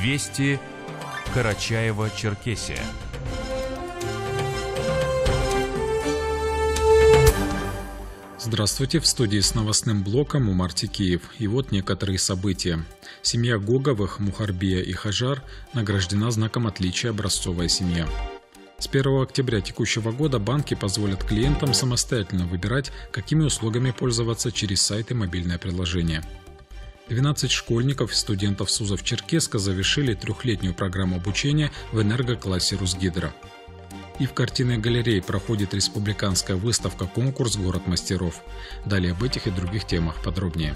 Вести Карачаево-Черкесия. Здравствуйте, в студии с новостным блоком Умар Текеев. И вот некоторые события. Семья Гоговых, Мухарбия и Хажар, награждена знаком отличия «Образцовая семья». С 1 октября текущего года банки позволят клиентам самостоятельно выбирать, какими услугами пользоваться через сайт и мобильное приложение. 12 школьников и студентов СУЗов Черкесска завершили трехлетнюю программу обучения в энергоклассе Русгидро. И в картинной галерее проходит республиканская выставка-конкурс «Город мастеров». Далее об этих и других темах подробнее.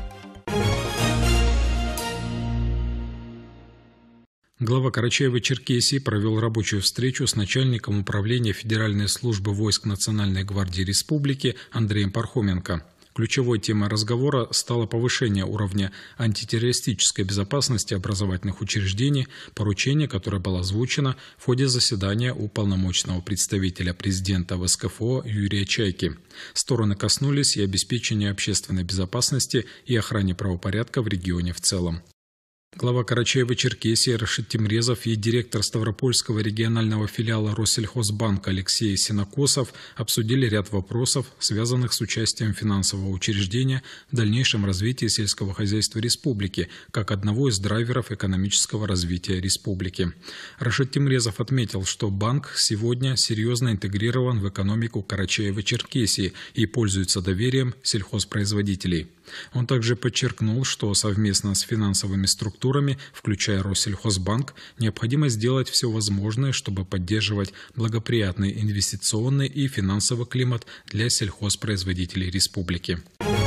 Глава Карачаево-Черкесии провел рабочую встречу с начальником управления Федеральной службы войск Национальной гвардии Республики Андреем Пархоменко. Ключевой темой разговора стало повышение уровня антитеррористической безопасности образовательных учреждений, поручение, которое было озвучено в ходе заседания уполномоченного представителя президента ВСКФО Юрия Чайки. Стороны коснулись и обеспечения общественной безопасности и охраны правопорядка в регионе в целом. Глава Карачаево-Черкесии Рашид Темрезов и директор Ставропольского регионального филиала Россельхозбанка Алексей Синокосов обсудили ряд вопросов, связанных с участием финансового учреждения в дальнейшем развитии сельского хозяйства республики, как одного из драйверов экономического развития республики. Рашид Темрезов отметил, что банк сегодня серьезно интегрирован в экономику Карачаево-Черкесии и пользуется доверием сельхозпроизводителей. Он также подчеркнул, что совместно с финансовыми структурами, включая Россельхозбанк, необходимо сделать все возможное, чтобы поддерживать благоприятный инвестиционный и финансовый климат для сельхозпроизводителей республики.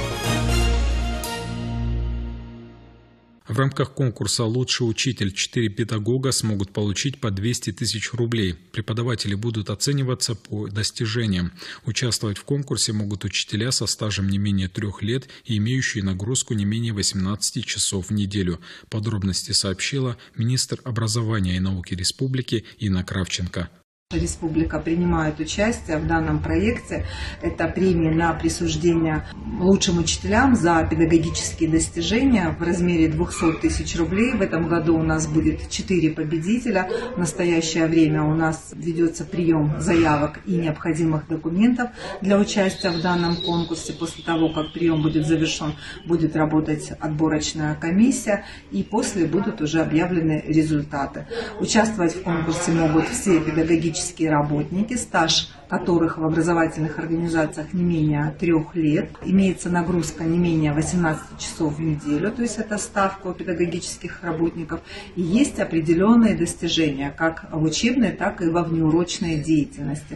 В рамках конкурса «Лучший учитель» 4 педагога смогут получить по 200 тысяч рублей. Преподаватели будут оцениваться по достижениям. Участвовать в конкурсе могут учителя со стажем не менее 3 лет и имеющие нагрузку не менее 18 часов в неделю. Подробности сообщила министр образования и науки республики Инна Кравченко. Республика принимает участие в данном проекте. Это премия на присуждение лучшим учителям за педагогические достижения в размере 200 тысяч рублей. В этом году у нас будет 4 победителя. В настоящее время у нас ведется прием заявок и необходимых документов для участия в данном конкурсе. После того, как прием будет завершен, будет работать отборочная комиссия, и после будут уже объявлены результаты. Участвовать в конкурсе могут все педагогические работники, стаж которых в образовательных организациях не менее 3 лет. Имеется нагрузка не менее 18 часов в неделю, то есть это ставка у педагогических работников. И есть определенные достижения как в учебной, так и во внеурочной деятельности.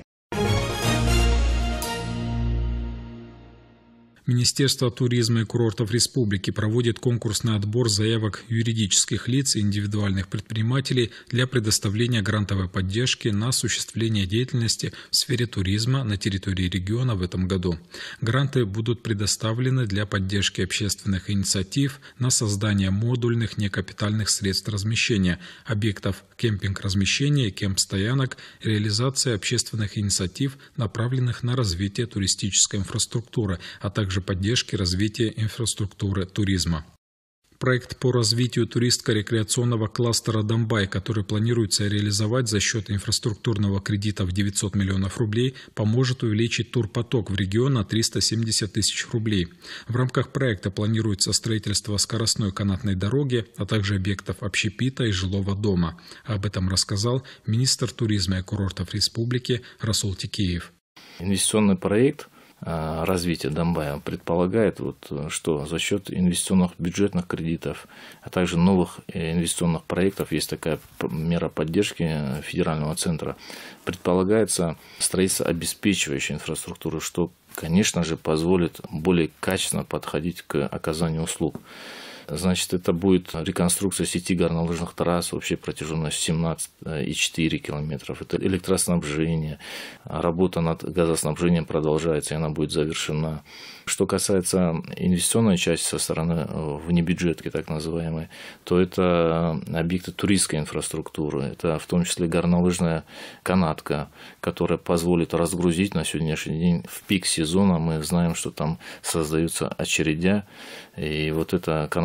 Министерство туризма и курортов республики проводит конкурсный отбор заявок юридических лиц и индивидуальных предпринимателей для предоставления грантовой поддержки на осуществление деятельности в сфере туризма на территории региона в этом году. Гранты будут предоставлены для поддержки общественных инициатив на создание модульных некапитальных средств размещения, объектов кемпинг-размещения и кемп-стоянок, реализация общественных инициатив, направленных на развитие туристической инфраструктуры, а также поддержки развития инфраструктуры туризма. Проект по развитию туристско-рекреационного кластера «Домбай», который планируется реализовать за счет инфраструктурного кредита в 900 миллионов рублей, поможет увеличить турпоток в регион на 370 тысяч рублей. В рамках проекта планируется строительство скоростной канатной дороги, а также объектов общепита и жилого дома. Об этом рассказал министр туризма и курортов республики Расул Текеев. Инвестиционный проект развития Домбая предполагает, что за счет инвестиционных бюджетных кредитов, а также новых инвестиционных проектов, есть такая мера поддержки федерального центра, предполагается строительство обеспечивающей инфраструктуры, что, конечно же, позволит более качественно подходить к оказанию услуг. Значит, это будет реконструкция сети горнолыжных трасс, общей протяженностью 17,4 километров. Это электроснабжение, работа над газоснабжением продолжается, и она будет завершена. Что касается инвестиционной части со стороны внебюджетки, так называемой, то это объекты туристской инфраструктуры. Это в том числе горнолыжная канатка, которая позволит разгрузить на сегодняшний день в пик сезона. Мы знаем, что там создаются очередя, и вот эта канатка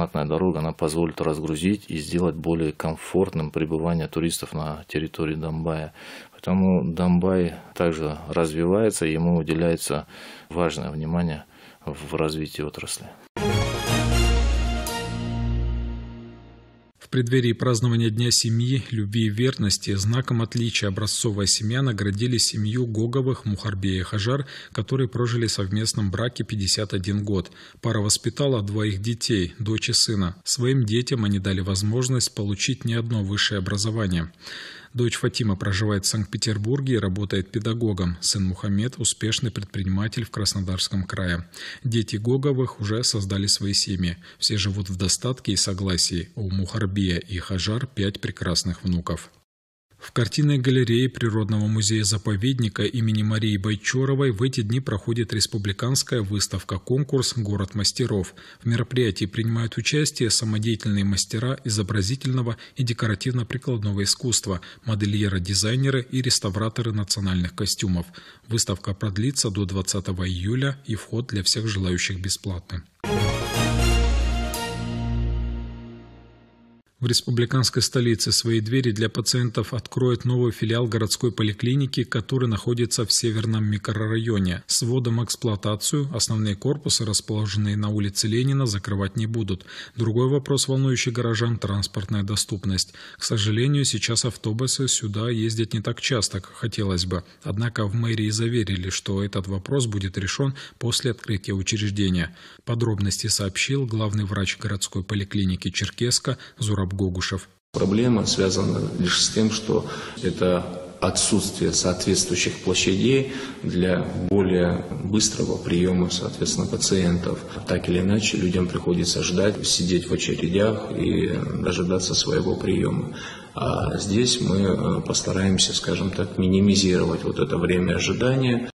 канатная дорога, она позволит разгрузить и сделать более комфортным пребывание туристов на территории Домбая. Поэтому Домбай также развивается, и ему уделяется важное внимание в развитии отрасли. В преддверии празднования Дня семьи, любви и верности знаком отличия образцовая семья наградили семью Гоговых Мухарбия и Хажар, которые прожили в совместном браке 51 год. Пара воспитала 2 детей, дочь и сына. Своим детям они дали возможность получить не одно высшее образование. Дочь Фатима проживает в Санкт-Петербурге и работает педагогом. Сын Мухаммед – успешный предприниматель в Краснодарском крае. Дети Гоговых уже создали свои семьи. Все живут в достатке и согласии. У Мухарбия и Хажар 5 прекрасных внуков. В картинной галерее Природного музея-заповедника имени Марии Байчоровой в эти дни проходит республиканская выставка-конкурс «Город мастеров». В мероприятии принимают участие самодеятельные мастера изобразительного и декоративно-прикладного искусства, модельеры-дизайнеры и реставраторы национальных костюмов. Выставка продлится до 20 июля, и вход для всех желающих бесплатный. В республиканской столице свои двери для пациентов откроет новый филиал городской поликлиники, который находится в Северном микрорайоне. С вводом в эксплуатацию основные корпусы, расположенные на улице Ленина, закрывать не будут. Другой вопрос, волнующий горожан – транспортная доступность. К сожалению, сейчас автобусы сюда ездят не так часто, как хотелось бы. Однако в мэрии заверили, что этот вопрос будет решен после открытия учреждения. Подробности сообщил главный врач городской поликлиники Черкесска Зураб Гогушев. Проблема связана лишь с тем, что это отсутствие соответствующих площадей для более быстрого приема, соответственно, пациентов. Так или иначе, людям приходится ждать, сидеть в очередях и дожидаться своего приема. А здесь мы постараемся, скажем так, минимизировать вот это время ожидания.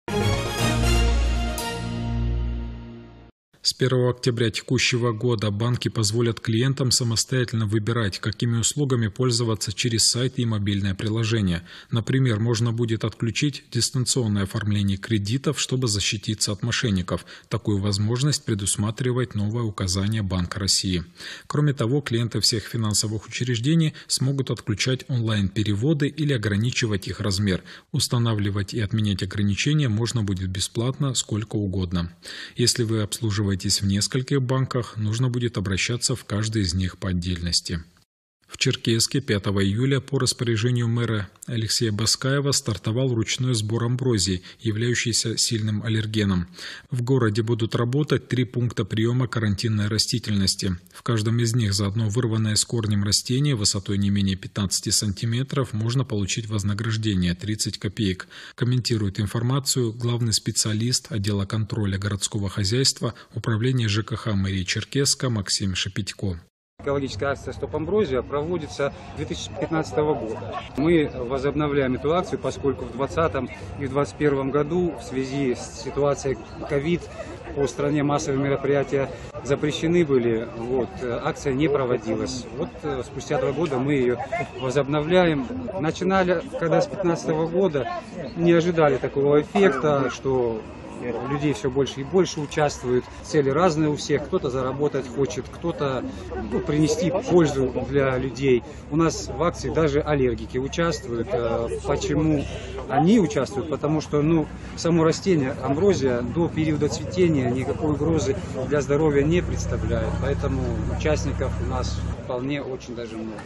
С 1 октября текущего года банки позволят клиентам самостоятельно выбирать, какими услугами пользоваться через сайт и мобильное приложение. Например, можно будет отключить дистанционное оформление кредитов, чтобы защититься от мошенников. Такую возможность предусматривает новое указание Банка России. Кроме того, клиенты всех финансовых учреждений смогут отключать онлайн-переводы или ограничивать их размер. Устанавливать и отменять ограничения можно будет бесплатно сколько угодно. Если вы обслуживаете в нескольких банках, нужно будет обращаться в каждый из них по отдельности. В Черкесске 5 июля по распоряжению мэра Алексея Баскаева стартовал ручной сбор амброзии, являющейся сильным аллергеном. В городе будут работать 3 пункта приема карантинной растительности. В каждом из них за одно вырванное с корнем растение высотой не менее 15 сантиметров можно получить вознаграждение 30 копеек. Комментирует информацию главный специалист отдела контроля городского хозяйства Управления ЖКХ мэрии Черкесска Максим Шепетько. Экологическая акция «Стоп Амброзия» проводится с 2015 года. Мы возобновляем эту акцию, поскольку в 2020 и в 2021 году в связи с ситуацией ковид по стране массовые мероприятия запрещены были. Акция не проводилась. Спустя 2 года мы ее возобновляем. Начинали, когда с 2015 года, не ожидали такого эффекта, что людей все больше и больше участвуют. Цели разные у всех. Кто-то заработать хочет, кто-то принести пользу для людей. У нас в акции даже аллергики участвуют. Почему они участвуют? Потому что само растение амброзия до периода цветения никакой угрозы для здоровья не представляет. Поэтому участников у нас вполне очень даже много.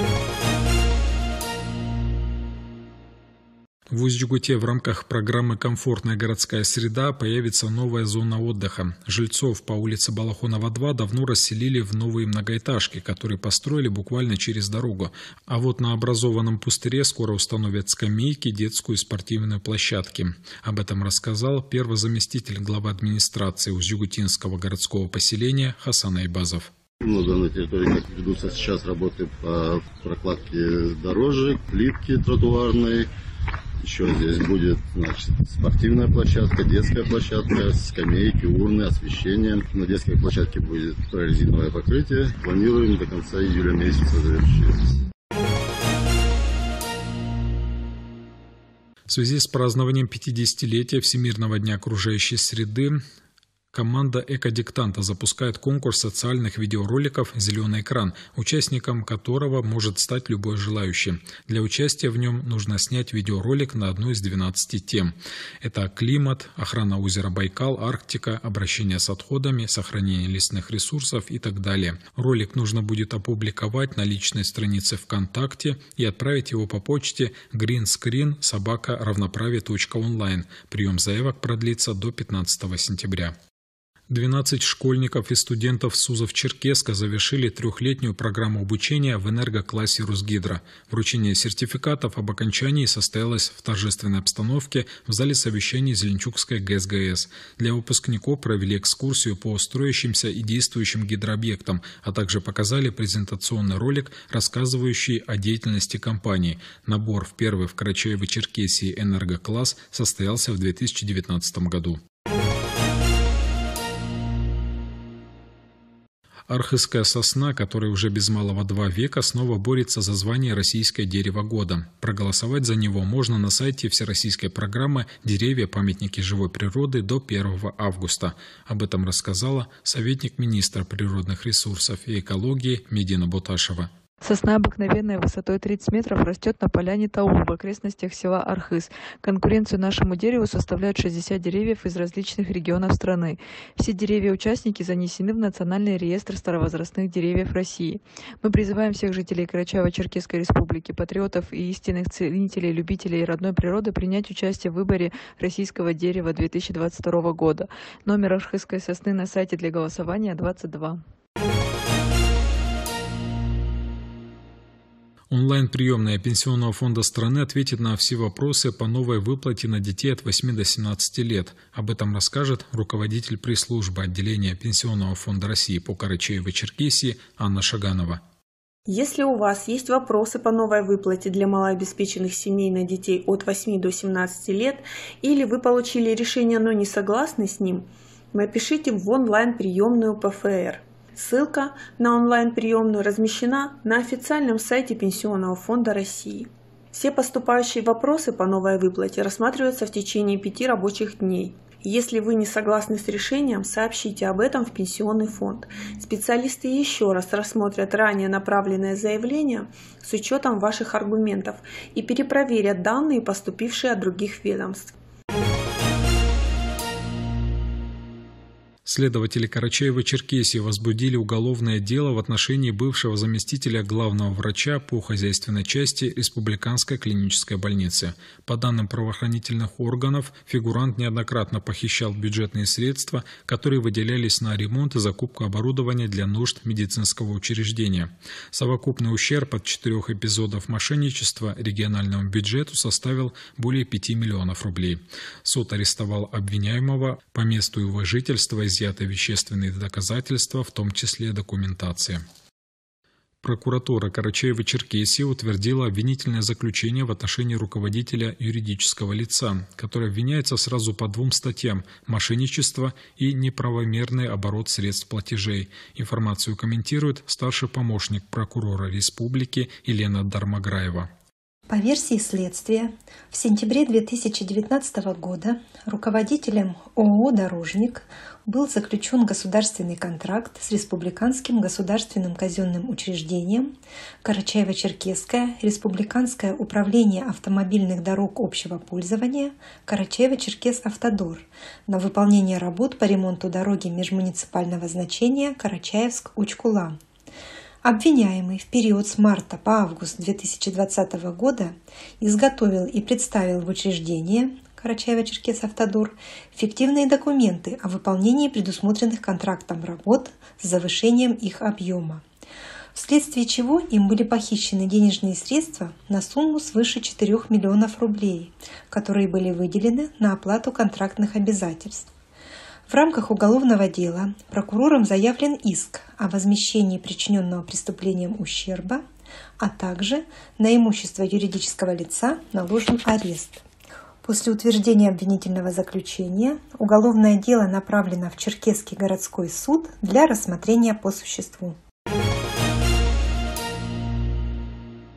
В Усть-Джугуте в рамках программы «Комфортная городская среда» появится новая зона отдыха. Жильцов по улице Балахонова, 2 давно расселили в новые многоэтажки, которые построили буквально через дорогу. А вот на образованном пустыре скоро установят скамейки, детскую и спортивную площадки. Об этом рассказал первый заместитель главы администрации Усть-Джугутинского городского поселения Хасан Айбазов. На данной территории ведутся сейчас работы по прокладке дорожек, плитки тротуарной. Еще здесь будет спортивная площадка, детская площадка, скамейки, урны, освещение. На детской площадке будет прорезиновое покрытие. Планируем до конца июля месяца завершить. В связи с празднованием 50-летия Всемирного дня окружающей среды Команда «Экодиктанта» запускает конкурс социальных видеороликов «Зеленый экран», участником которого может стать любой желающий. Для участия в нем нужно снять видеоролик на одну из 12 тем. Это климат, охрана озера Байкал, Арктика, обращение с отходами, сохранение лесных ресурсов и так далее. Ролик нужно будет опубликовать на личной странице ВКонтакте и отправить его по почте greenscreen@равноправие.онлайн. Прием заявок продлится до 15 сентября. 12 школьников и студентов СУЗов Черкесска завершили трехлетнюю программу обучения в энергоклассе Русгидро. Вручение сертификатов об окончании состоялось в торжественной обстановке в зале совещаний Зеленчукской ГЭС. Для выпускников провели экскурсию по строящимся и действующим гидрообъектам, а также показали презентационный ролик, рассказывающий о деятельности компании. Набор в первый в Карачаево-Черкесии энергокласс состоялся в 2019 году. Архызская сосна, которая уже без малого 2 века, снова борется за звание «Российское дерево года». Проголосовать за него можно на сайте всероссийской программы «Деревья-памятники живой природы» до 1 августа. Об этом рассказала советник министра природных ресурсов и экологии Медина Буташева. Сосна обыкновенная высотой 30 метров растет на поляне Таул в окрестностях села Архыз. Конкуренцию нашему дереву составляют 60 деревьев из различных регионов страны. Все деревья-участники занесены в Национальный реестр старовозрастных деревьев России. Мы призываем всех жителей Карачаево-Черкесской республики, патриотов и истинных ценителей, любителей родной природы принять участие в выборе российского дерева 2022 года. Номер архызской сосны на сайте для голосования 22. Онлайн-приемная Пенсионного фонда страны ответит на все вопросы по новой выплате на детей от 8 до 17 лет. Об этом расскажет руководитель пресс-службы отделения Пенсионного фонда России по Карачаево-Черкесии Анна Шаганова. Если у вас есть вопросы по новой выплате для малообеспеченных семей на детей от 8 до 17 лет, или вы получили решение, но не согласны с ним, напишите в онлайн-приемную ПФР. Ссылка на онлайн-приемную размещена на официальном сайте Пенсионного фонда России. Все поступающие вопросы по новой выплате рассматриваются в течение 5 рабочих дней. Если вы не согласны с решением, сообщите об этом в Пенсионный фонд. Специалисты еще раз рассмотрят ранее направленное заявление с учетом ваших аргументов и перепроверят данные, поступившие от других ведомств. Следователи Карачаево-Черкесии возбудили уголовное дело в отношении бывшего заместителя главного врача по хозяйственной части Республиканской клинической больницы. По данным правоохранительных органов, фигурант неоднократно похищал бюджетные средства, которые выделялись на ремонт и закупку оборудования для нужд медицинского учреждения. Совокупный ущерб от 4 эпизодов мошенничества региональному бюджету составил более 5 миллионов рублей. Суд арестовал обвиняемого, по месту его жительства изъяты вещественные доказательства, в том числе документация. Прокуратура Карачаево-Черкесии утвердила обвинительное заключение в отношении руководителя юридического лица, который обвиняется сразу по 2 статьям – мошенничество и неправомерный оборот средств платежей. Информацию комментирует старший помощник прокурора республики Елена Дармаграева. По версии следствия, в сентябре 2019 года руководителем ООО «Дорожник» был заключен государственный контракт с Республиканским государственным казенным учреждением Карачаево-Черкесское Республиканское управление автомобильных дорог общего пользования Карачаево-Черкес-Автодор на выполнение работ по ремонту дороги межмуниципального значения Карачаевск-Учкула. Обвиняемый в период с марта по август 2020 года изготовил и представил в учреждение Карачаево-Черкес-Автодор фиктивные документы о выполнении предусмотренных контрактом работ с завышением их объема, вследствие чего им были похищены денежные средства на сумму свыше 4 миллионов рублей, которые были выделены на оплату контрактных обязательств. В рамках уголовного дела прокурором заявлен иск о возмещении причиненного преступлением ущерба, а также на имущество юридического лица наложен арест. После утверждения обвинительного заключения уголовное дело направлено в Черкесский городской суд для рассмотрения по существу.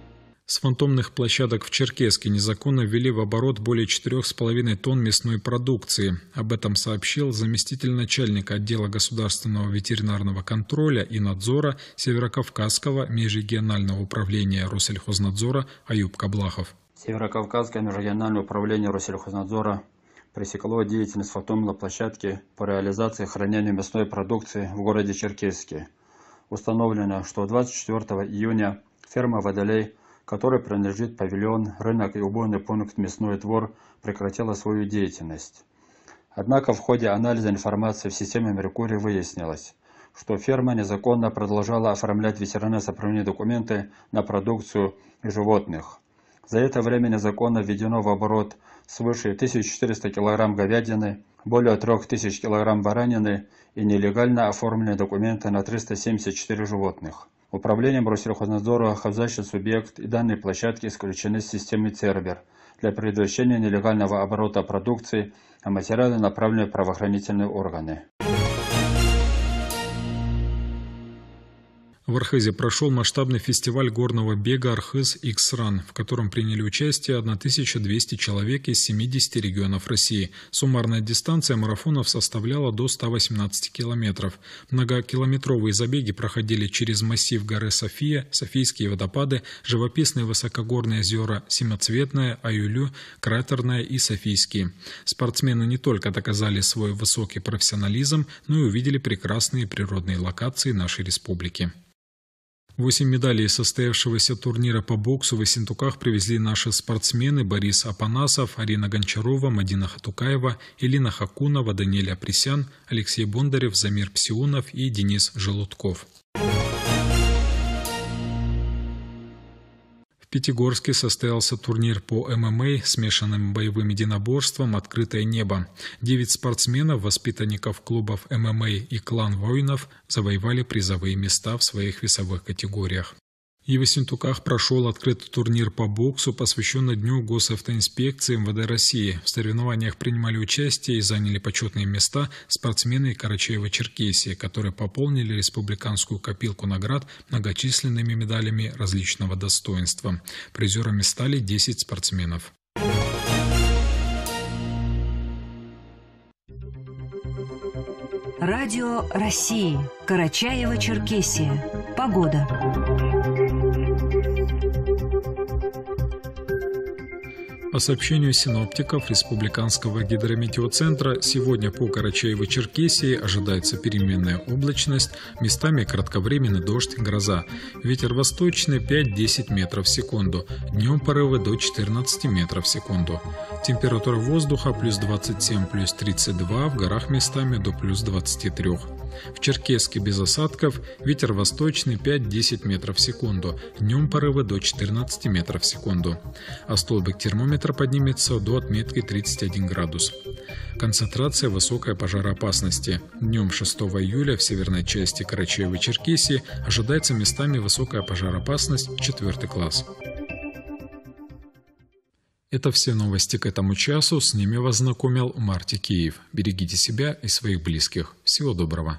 С фантомных площадок в Черкесске незаконно ввели в оборот более 4,5 тонн мясной продукции. Об этом сообщил заместитель начальника отдела государственного ветеринарного контроля и надзора Северокавказского межрегионального управления Россельхознадзора Аюб Каблахов. Северокавказское межрегиональное управление Россельхознадзора пресекло деятельность фантомной площадки по реализации и хранению мясной продукции в городе Черкесске. Установлено, что 24 июня ферма «Водолей», которой принадлежит павильон, рынок и убойный пункт «Мясной двор», прекратила свою деятельность. Однако в ходе анализа информации в системе «Меркурий» выяснилось, что ферма незаконно продолжала оформлять ветеринарно-сопроводные документы на продукцию и животных. За это время незаконно введено в оборот свыше 1400 кг говядины, более 3000 кг баранины и нелегально оформлены документы на 374 животных. Управлением Россельхознадзора хозяйственный субъект и данные площадки исключены из системы Цербер для предотвращения нелегального оборота продукции, а материалы направлены в правоохранительные органы. В Архизе прошел масштабный фестиваль горного бега «Архиз X-Run», в котором приняли участие 1200 человек из 70 регионов России. Суммарная дистанция марафонов составляла до 118 километров. Многокилометровые забеги проходили через массив горы София, Софийские водопады, живописные высокогорные озера Семицветное, Аюлю, Кратерное и Софийские. Спортсмены не только доказали свой высокий профессионализм, но и увидели прекрасные природные локации нашей республики. 8 медалей состоявшегося турнира по боксу в Ессентуках привезли наши спортсмены Борис Апанасов, Арина Гончарова, Мадина Хатукаева, Элина Хакунова, Даниэль Апресян, Алексей Бондарев, Замир Псиунов и Денис Желудков. В Пятигорске состоялся турнир по ММА, смешанным боевым единоборством «Открытое небо». 9 спортсменов, воспитанников клубов ММА и «Клан воинов» завоевали призовые места в своих весовых категориях. И в Ессентуках прошел открытый турнир по боксу, посвященный Дню госавтоинспекции МВД России. В соревнованиях принимали участие и заняли почетные места спортсмены Карачаево-Черкесии, которые пополнили республиканскую копилку наград многочисленными медалями различного достоинства. Призерами стали 10 спортсменов. Радио России. Карачаево-Черкесия. Погода. По сообщению синоптиков Республиканского гидрометеоцентра, сегодня по Карачаево-Черкесии ожидается переменная облачность, местами кратковременный дождь, гроза. Ветер восточный 5-10 метров в секунду, днем порывы до 14 метров в секунду. Температура воздуха плюс 27, плюс 32, в горах местами до плюс 23. В Черкесске без осадков, ветер восточный 5-10 метров в секунду, днем порывы до 14 метров в секунду. А столбик термометра поднимется до отметки 31 градус. Концентрация высокой пожароопасности. Днем 6 июля в северной части Карачаево-Черкесии ожидается местами высокая пожароопасность 4 класс. Это все новости к этому часу. С ними вас знакомил Марти Киев. Берегите себя и своих близких. Всего доброго.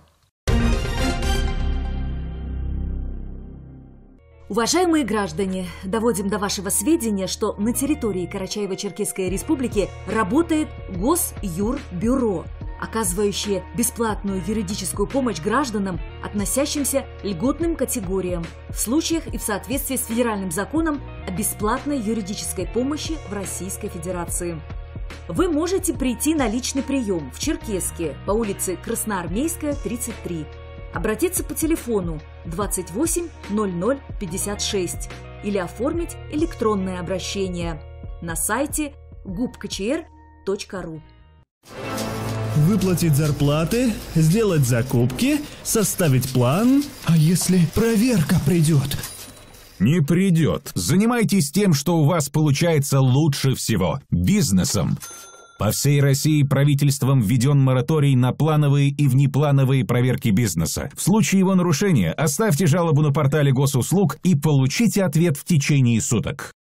Уважаемые граждане, доводим до вашего сведения, что на территории Карачаево-Черкесской республики работает Госюрбюро, оказывающее бесплатную юридическую помощь гражданам, относящимся к льготным категориям, в случаях и в соответствии с федеральным законом о бесплатной юридической помощи в Российской Федерации. Вы можете прийти на личный прием в Черкесске по улице Красноармейская, 33, обратиться по телефону 28 00 56 или оформить электронное обращение на сайте gubkcr.ru. Выплатить зарплаты, сделать закупки, составить план. А если проверка придет? Не придет. Занимайтесь тем, что у вас получается лучше всего – бизнесом. По всей России правительством введен мораторий на плановые и внеплановые проверки бизнеса. В случае его нарушения оставьте жалобу на портале госуслуг и получите ответ в течение суток.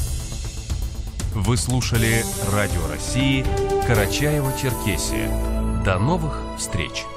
Вы слушали Радио России Карачаево-Черкесия. До новых встреч!